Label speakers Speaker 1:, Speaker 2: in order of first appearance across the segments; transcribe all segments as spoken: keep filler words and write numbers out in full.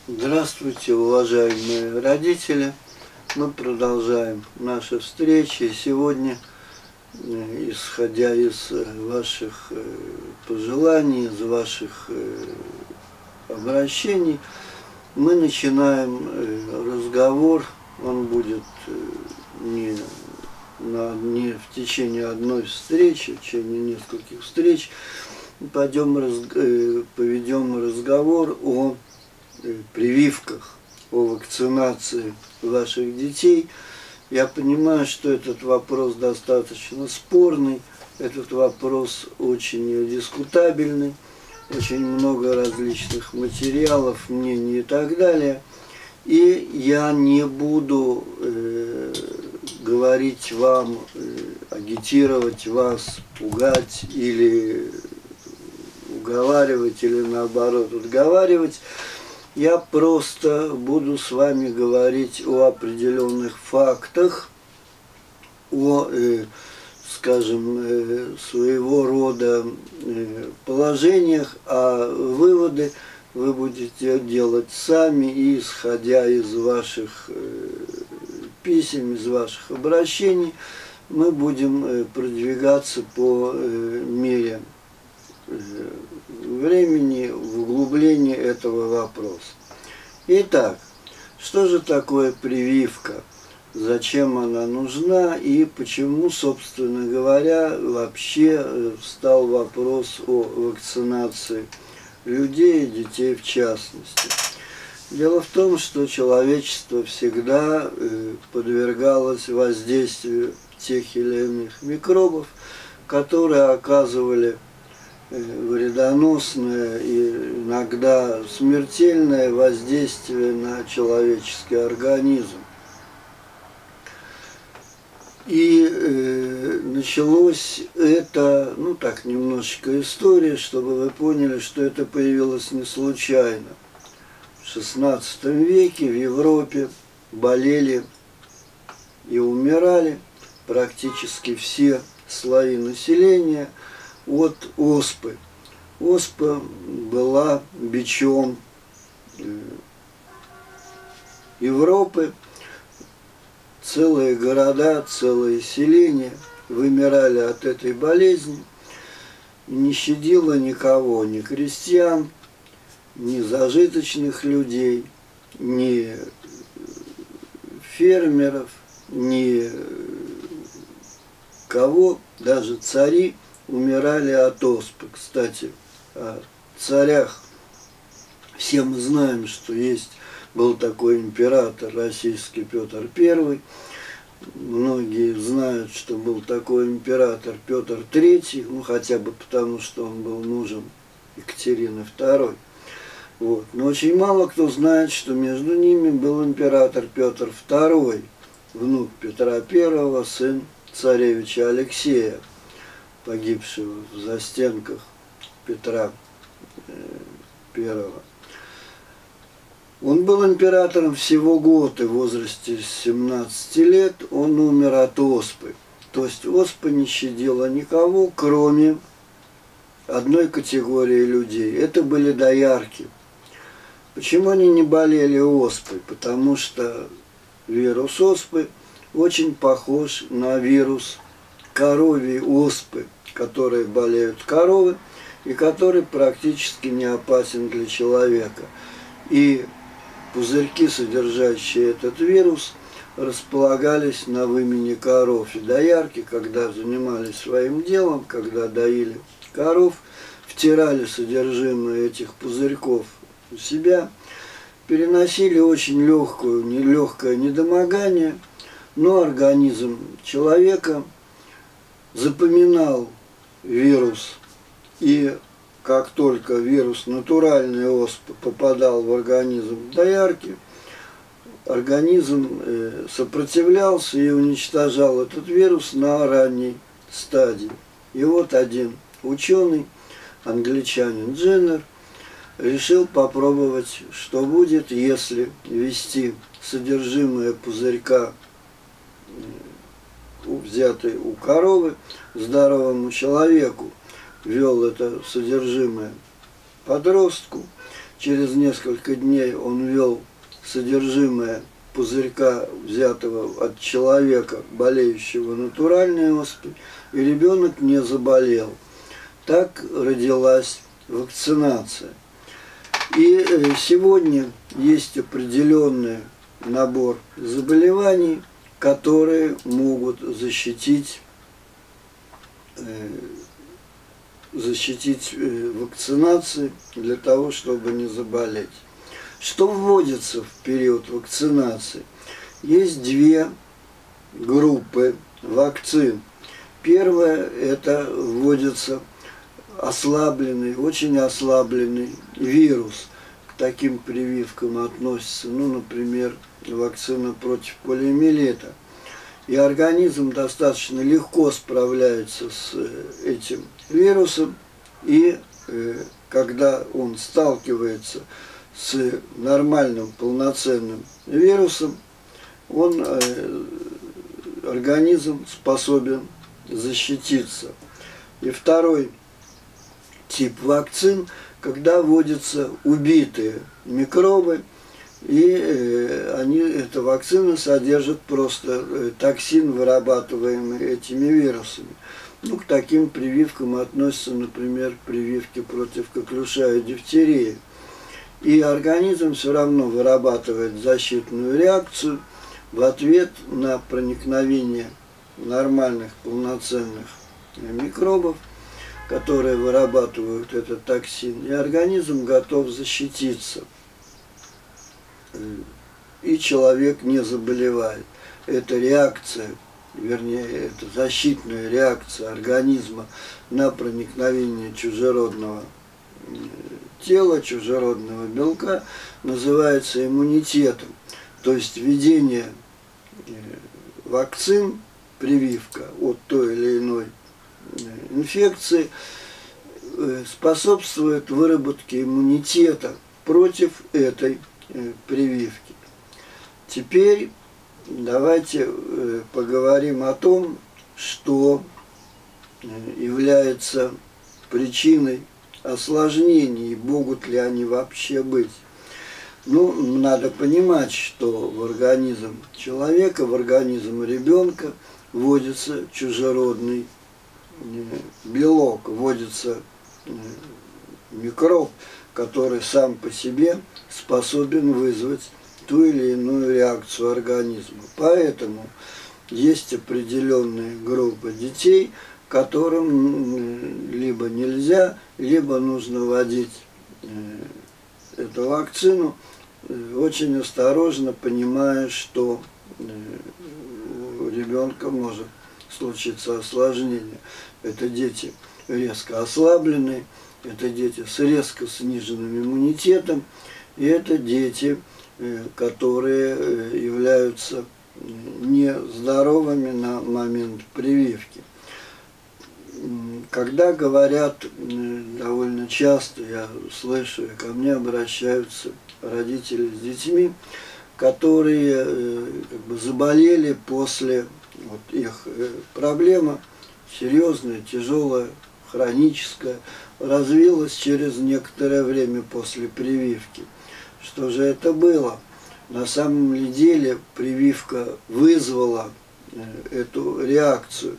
Speaker 1: Здравствуйте, уважаемые родители! Мы продолжаем наши встречи. Сегодня, исходя из ваших пожеланий, из ваших обращений, мы начинаем разговор. Он будет не, на, не в течение одной встречи, в течение нескольких встреч. Пойдем, раз, поведем разговор о прививках, о вакцинации ваших детей. Я понимаю, что этот вопрос достаточно спорный, этот вопрос очень дискутабельный, очень много различных материалов, мнений и так далее. И я не буду э, говорить вам, э, агитировать вас, пугать или уговаривать, или наоборот отговаривать. Я просто буду с вами говорить о определенных фактах, о, э, скажем, э, своего рода э, положениях, а выводы вы будете делать сами, и исходя из ваших э, писем, из ваших обращений, мы будем э, продвигаться по э, мере э, времени в углублении этого вопроса. Итак, что же такое прививка? Зачем она нужна и почему, собственно говоря, вообще встал вопрос о вакцинации людей и детей в частности? Дело в том, что человечество всегда подвергалось воздействию тех или иных микробов, которые оказывали вредоносное и иногда смертельное воздействие на человеческий организм. И э, началось это, ну так, немножечко история, чтобы вы поняли, что это появилось не случайно. В шестнадцатом веке в Европе болели и умирали практически все слои населения от оспы. Оспа была бичом Европы. Целые города, целые селения вымирали от этой болезни. Не щадила никого, ни крестьян, ни зажиточных людей, ни фермеров, ни кого, даже цари умирали от оспы. Кстати, о царях. Все мы знаем, что есть, был такой император российский Петр Первый. Многие знают, что был такой император Петр Третий, ну хотя бы потому, что он был мужем Екатерины Второй. Вот. Но очень мало кто знает, что между ними был император Петр Второй, внук Петра Первого, сын царевича Алексея, погибшего в застенках Петра Первого. Он был императором всего год, и в возрасте семнадцати лет он умер от оспы. То есть оспа не щадила никого, кроме одной категории людей. Это были доярки. Почему они не болели оспой? Потому что вирус оспы очень похож на вирус коровьей оспы, которые болеют коровы и который практически не опасен для человека. И пузырьки, содержащие этот вирус, располагались на вымене коров. И доярки, когда занимались своим делом, когда доили коров, втирали содержимое этих пузырьков у себя, переносили очень легкую, нелегкое недомогание, но организм человека запоминал вирус, и как только вирус натуральной оспы попадал в организм доярки, организм сопротивлялся и уничтожал этот вирус на ранней стадии. И вот один ученый, англичанин Дженнер, решил попробовать, что будет, если ввести содержимое пузырька, взятый у коровы, здоровому человеку. Ввел это содержимое подростку. через несколько дней он ввел содержимое пузырька, взятого от человека, болеющего натуральной оспой, и ребенок не заболел. Так родилась вакцинация. И сегодня есть определенный набор заболеваний, которые могут защитить, защитить вакцинацией для того, чтобы не заболеть. Что вводится в период вакцинации? Есть две группы вакцин. Первая – это вводится ослабленный, очень ослабленный вирус. К таким прививкам относится, ну, например, вакцина против полиомиелита. И организм достаточно легко справляется с этим вирусом, и э, когда он сталкивается с нормальным полноценным вирусом, он, э, организм способен защититься. И второй тип вакцин, когда вводятся убитые микробы, и э, они, эта вакцина содержит просто э, токсин, вырабатываемый этими вирусами. Ну, к таким прививкам относятся, например, прививки против коклюша и дифтерии. И организм все равно вырабатывает защитную реакцию в ответ на проникновение нормальных, полноценных микробов, которые вырабатывают этот токсин, и организм готов защититься. И человек не заболевает. Это реакция, вернее, это защитная реакция организма на проникновение чужеродного тела, чужеродного белка, называется иммунитетом. То есть введение вакцин, прививка от той или иной инфекции способствует выработке иммунитета против этой прививки. Теперь давайте поговорим о том, что является причиной осложнений, могут ли они вообще быть. Ну, надо понимать, что в организм человека, в организм ребенка вводится чужеродный белок, вводится микроб, который сам по себе способен вызвать ту или иную реакцию организма. Поэтому есть определенные группы детей, которым либо нельзя, либо нужно вводить эту вакцину, очень осторожно, понимая, что у ребенка может случиться осложнение. Это дети резко ослабленные, это дети с резко сниженным иммунитетом, и это дети, которые являются нездоровыми на момент прививки. Когда говорят, довольно часто я слышу, ко мне обращаются родители с детьми, которые как бы заболели после, вот их проблема серьезная, тяжелая, хроническая, развилась через некоторое время после прививки. Что же это было? На самом деле прививка вызвала эту реакцию.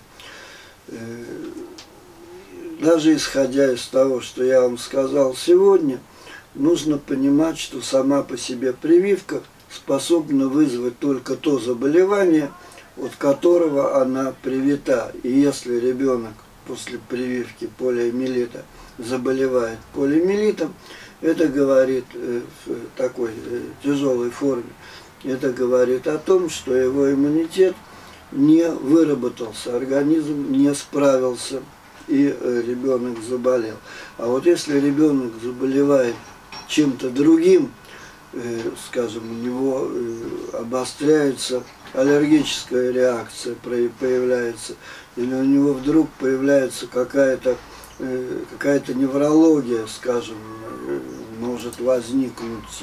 Speaker 1: Даже исходя из того, что я вам сказал сегодня, нужно понимать, что сама по себе прививка способна вызвать только то заболевание, от которого она привита. И если ребенок после прививки полиомиелита заболевает полиомиелитом, это говорит в такой тяжелой форме, это говорит о том, что его иммунитет не выработался, организм не справился, и ребенок заболел. А вот если ребенок заболевает чем-то другим, скажем, у него обостряется аллергическая реакция, появляется, или у него вдруг появляется какая-то какая-то неврология, скажем, может возникнуть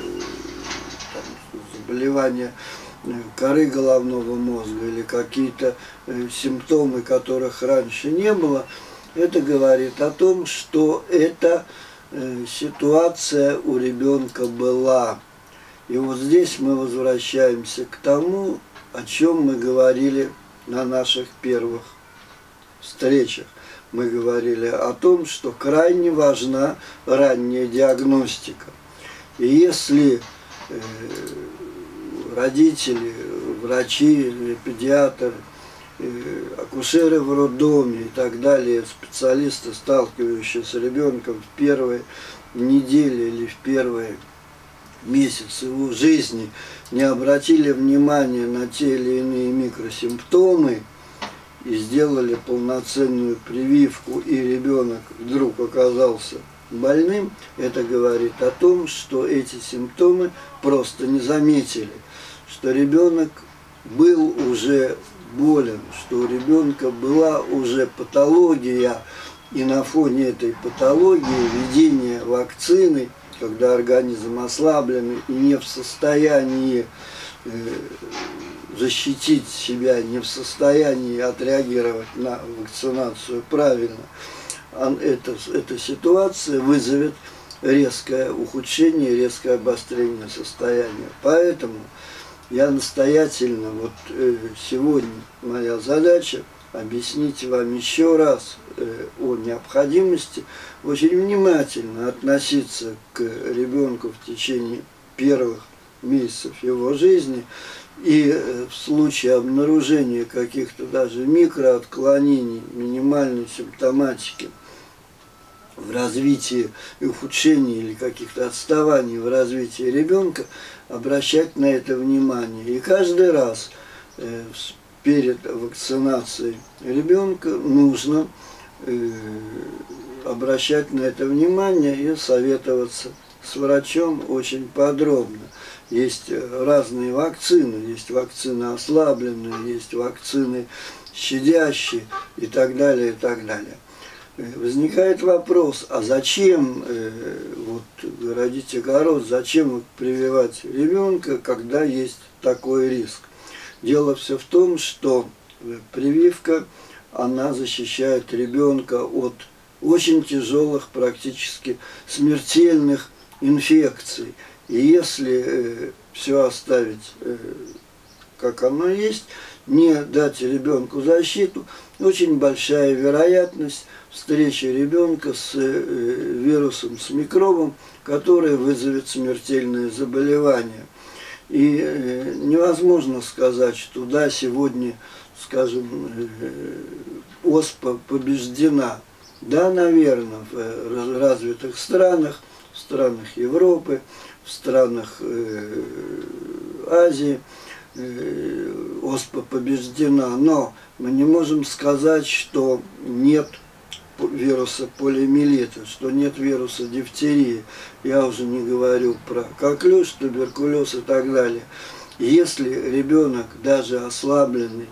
Speaker 1: там, заболевание коры головного мозга или какие-то симптомы, которых раньше не было, это говорит о том, что это э, ситуация у ребенка была. И вот здесь мы возвращаемся к тому, о чем мы говорили на наших первых встречах. Мы говорили о том, что крайне важна ранняя диагностика. И если э, родители, врачи, педиатры, э, акушеры в роддоме и так далее, специалисты, сталкивающиеся с ребенком в первые недели или в первые месяцы его жизни, не обратили внимания на те или иные микросимптомы и сделали полноценную прививку, и ребенок вдруг оказался больным, это говорит о том, что эти симптомы просто не заметили, что ребенок был уже болен, что у ребенка была уже патология, и на фоне этой патологии введение вакцины, когда организм ослабленный и не в состоянии э, защитить себя, не в состоянии отреагировать на вакцинацию правильно, эта, эта ситуация вызовет резкое ухудшение, резкое обострение состояния. Поэтому я настоятельно, вот э, сегодня моя задача объяснить вам еще раз э, о необходимости очень внимательно относиться к ребенку в течение первых месяцев его жизни, и э, в случае обнаружения каких-то даже микроотклонений, минимальной симптоматики в развитии и ухудшении или каких-то отставаний в развитии ребенка, обращать на это внимание. И каждый раз э, перед вакцинацией ребенка нужно э, обращать на это внимание и советоваться с врачом очень подробно. Есть разные вакцины, есть вакцины ослабленные, есть вакцины щадящие и так далее, и так далее. Возникает вопрос, а зачем, э, вот вы родите огород, зачем прививать ребенка, когда есть такой риск? Дело все в том, что прививка, она защищает ребенка от очень тяжелых, практически смертельных инфекций. И если э, все оставить э, как оно есть, не дать ребенку защиту, очень большая вероятность встречи ребенка с э, вирусом, с микробом, который вызовет смертельное заболевание. И э, невозможно сказать, что да, сегодня, скажем, э, оспа побеждена. Да, наверное, в развитых странах, в странах Европы, в странах э, Азии э, оспа побеждена, но мы не можем сказать, что нет вируса полиомиелита, что нет вируса дифтерии. Я уже не говорю про коклюш, туберкулез и так далее. Если ребенок, даже ослабленный,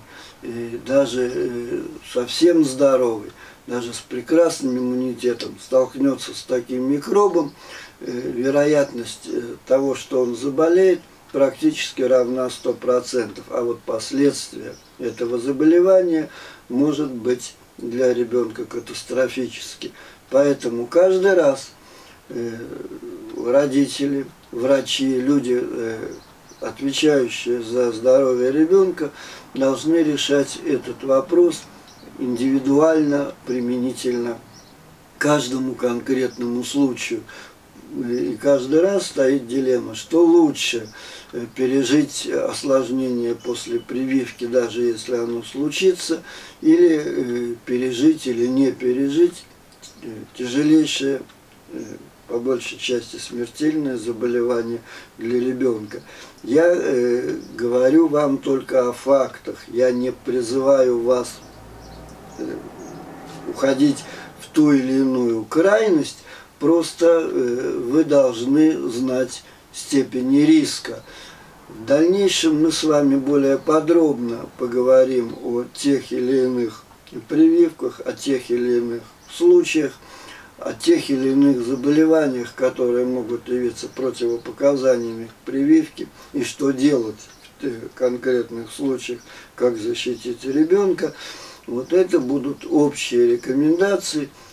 Speaker 1: даже совсем здоровый, даже с прекрасным иммунитетом, столкнется с таким микробом, вероятность того, что он заболеет, практически равна сто процентов. А вот последствия этого заболевания может быть для ребенка катастрофически. Поэтому каждый раз э, родители, врачи, люди, э, отвечающие за здоровье ребенка, должны решать этот вопрос индивидуально, применительно каждому конкретному случаю. И каждый раз стоит дилемма, что лучше пережить осложнение после прививки, даже если оно случится, или пережить или не пережить тяжелейшее, по большей части смертельное заболевание для ребенка. Я э, говорю вам только о фактах, я не призываю вас э, уходить в ту или иную крайность, просто э, вы должны знать степени риска. В дальнейшем мы с вами более подробно поговорим о тех или иных прививках, о тех или иных случаях, о тех или иных заболеваниях, которые могут явиться противопоказаниями к прививке, и что делать в конкретных случаях, как защитить ребенка. Вот это будут общие рекомендации,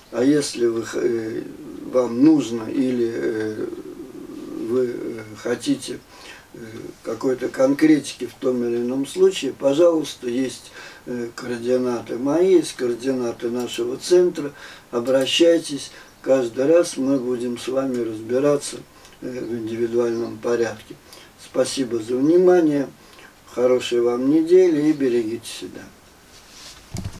Speaker 1: А если вы, э, вам нужно или э, вы э, хотите э, какой-то конкретики в том или ином случае, пожалуйста, есть э, координаты мои, есть координаты нашего центра. Обращайтесь. Каждый раз мы будем с вами разбираться э, в индивидуальном порядке. Спасибо за внимание. Хорошей вам недели и берегите себя.